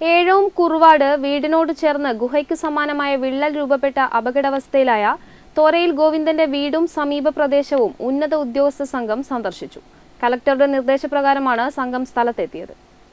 ഏഴോം കുറുവാട് വീടിനോട് ചേർന്ന് ഗുഹയ്ക്ക് സമാനമായ വിള്ളൽ രൂപപ്പെട്ട അപകടാവസ്ഥയിലായ തോരയിൽ ഗോവിന്ദന്റെ വീടും സമീപ പ്രദേശവും ഉന്നത ഉദ്യോഗസ്ഥ സംഘം സന്ദർശിച്ചു. കളക്ടറുടെ നിർദ്ദേശപ്രകാരമാണ് സംഘം സ്ഥലത്തെത്തിയത്.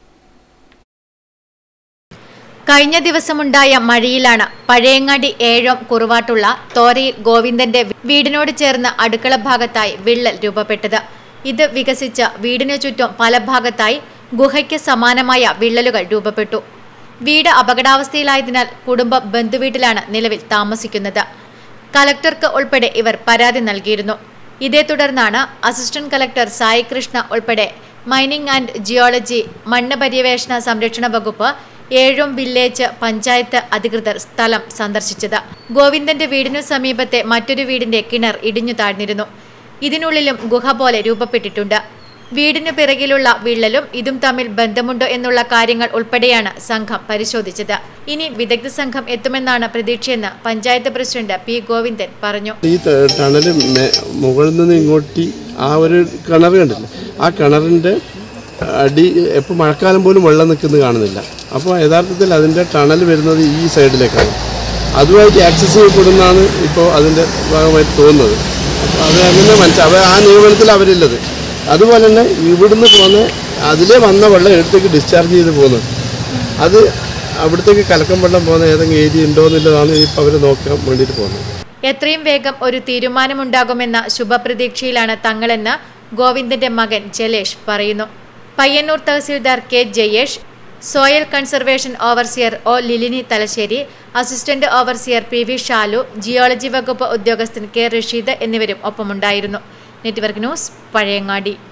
കഴിഞ്ഞ ദിവസമുണ്ടായ മഴയിലാണ് പഴയങ്ങാടി ഏഴോം കുറുവാട്ടുള്ള തോരയിൽ ഗോവിന്ദന്റെ വീടിനോട് ചേർന്ന് അടുക്കള ഭാഗത്തായി വിള്ളൽ രൂപപ്പെട്ടത്. ഇത് വികസിച്ച വീടിനു ചുറ്റും പല ഭാഗത്തായി ഗുഹയ്ക്ക് സമാനമായ വിള്ളലുകൾ രൂപപ്പെട്ടു. വീട് അപകടാവസ്ഥയിലായതിനാൽ കുടുംബം ബന്ധുവീട്ടിലാണ് നിലവിൽ താമസിക്കുന്നത്. കളക്ടർക്ക് ഉൾപ്പെടെ ഇവർ പരാതി നൽകിയിരുന്നു. ഇതേ തുടർന്നാണ് അസിസ്റ്റന്റ് കളക്ടർ സായി കൃഷ്ണ ഉൾപ്പെടെ മൈനിംഗ് ആൻഡ് ജിയോളജി, മണ്ണ് പര്യവേഷണ സംരക്ഷണ വകുപ്പ്, ഏഴോം വില്ലേജ് പഞ്ചായത്ത് അധികൃതർ സ്ഥലം സന്ദർശിച്ചത്. ഗോവിന്ദന്റെ വീടിനു സമീപത്തെ മറ്റൊരു വീടിന്റെ കിണർ ഇടിഞ്ഞു താഴ്ന്നിരുന്നു. ഇതിനുള്ളിലും ഗുഹ പോലെ രൂപപ്പെട്ടിട്ടുണ്ട്. വീടിനു പിറകിലുള്ള വിള്ളലും ഇതും തമ്മിൽ ബന്ധമുണ്ടോ എന്നുള്ള കാര്യങ്ങൾ ഉൾപ്പെടെയാണ് സംഘം പരിശോധിച്ചത്. ഇനി വിദഗ്ധ സംഘം എത്തുമെന്നാണ് പ്രതീക്ഷയെന്ന് പഞ്ചായത്ത് പ്രസിഡന്റ് പി ഗോവിന്ദൻ പറഞ്ഞു. ഈ ടണല് മുകളിൽ നിന്ന് ഇങ്ങോട്ട് ആ ഒരു കിണർ കണ്ടില്ല, ആ കിണറിന്റെ അടി എപ്പോൾ മഴക്കാലം പോലും വെള്ളം നിൽക്കുന്നത് കാണുന്നില്ല. അപ്പോൾ യഥാർത്ഥത്തിൽ അതിൻ്റെ ടണൽ വരുന്നത് ഈ സൈഡിലേക്കാണ്. അതുമായിട്ട് ആക്സസ് ചെയ്യപ്പെടുന്നതാണ് ഇപ്പോൾ അതിൻ്റെ ഭാഗമായിട്ട് തോന്നുന്നത്. അത് അങ്ങനെ മനസ്സിലാവും. ആ നിയമനത്തിൽ അവരില്ലത്. അതുപോലെ തന്നെ ഇവിടുന്ന് പോകുന്ന അതിലേ വന്ന വെള്ളം എടുത്തേക്ക് ഡിസ്ചാർജ് ചെയ്ത് പോകുന്നത്, അത് അവിടത്തേക്ക് കലക്കം വെള്ളം പോകുന്ന ഏതെങ്കിലും ഏരിയ ഉണ്ടോ എന്നുള്ളതാണ് ഇപ്പോൾ അവർ നോക്കാൻ വേണ്ടിയിട്ട് പോകുന്നത്. എത്രയും വേഗം ഒരു തീരുമാനമുണ്ടാകുമെന്ന ശുഭപ്രതീക്ഷയിലാണ് തങ്ങളെന്ന് ഗോവിന്ദന്റെ മകൻ ജലേഷ് പറയുന്നു. Payyanur tahsildar K Jayesh, soil conservation overseer O Lilini Thalassery, assistant overseer P V Shalu, geology വകുപ്പ് ഉദ്യോഗസ്ഥൻ കെ റഷീദ് എന്നിവരും ഒപ്പമുണ്ടായിരുന്നു. Network news, Pazhayangadi.